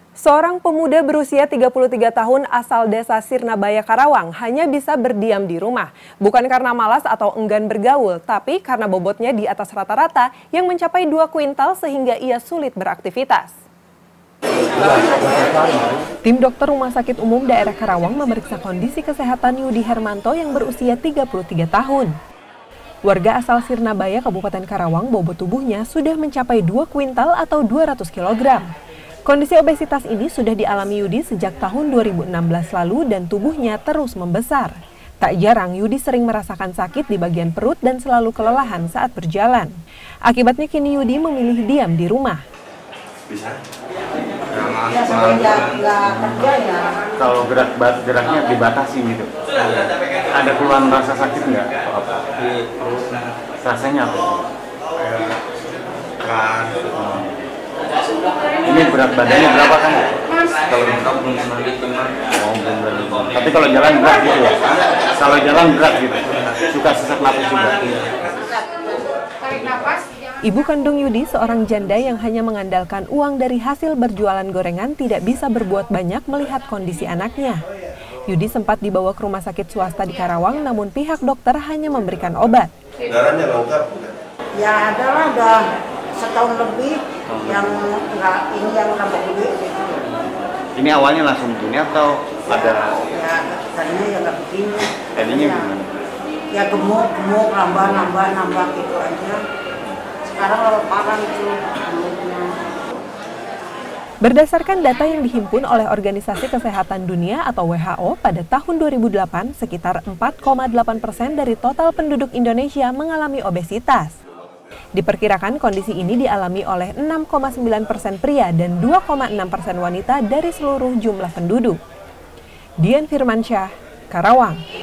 Seorang pemuda berusia 33 tahun asal desa Sirnabaya, Karawang hanya bisa berdiam di rumah. Bukan karena malas atau enggan bergaul, tapi karena bobotnya di atas rata-rata yang mencapai 2 kuintal sehingga ia sulit beraktivitas. Tim dokter Rumah Sakit Umum Daerah Karawang memeriksa kondisi kesehatan Yudi Hermanto yang berusia 33 tahun. Warga asal Sirnabaya, Kabupaten Karawang, bobot tubuhnya sudah mencapai 2 kuintal atau 200 kg. Kondisi obesitas ini sudah dialami Yudi sejak tahun 2016 lalu dan tubuhnya terus membesar. Tak jarang Yudi sering merasakan sakit di bagian perut dan selalu kelelahan saat berjalan. Akibatnya kini Yudi memilih diam di rumah. Bisa? Ya, semenjak nggak kerja ya. Kalau geraknya dibatasi gitu. Ada keluhan rasa sakit nggak? Rasanya apa? Keras. Ini berat badannya berapa kan? Kalau belum tapi kalau jalan berat gitu ya? Kalau jalan berat gitu? Suka sesak napas juga? Ibu kandung Yudi, seorang janda yang hanya mengandalkan uang dari hasil berjualan gorengan, tidak bisa berbuat banyak melihat kondisi anaknya. Yudi sempat dibawa ke rumah sakit swasta di Karawang, namun pihak dokter hanya memberikan obat. Darahnya lengkap? Ya adalah udah setahun lebih yang nggak begini. Ini awalnya langsung begini atau ada? Ya tadinya ya nggak begini. Tadinya gimana? Ya gemuk, nambah gitu aja. Sekarang kalau parah itu gemuknya. Berdasarkan data yang dihimpun oleh Organisasi Kesehatan Dunia atau WHO pada tahun 2008, sekitar 4,8% dari total penduduk Indonesia mengalami obesitas. Diperkirakan kondisi ini dialami oleh 6,9% pria dan 2,6% wanita dari seluruh jumlah penduduk. Dian Firmansyah, Karawang.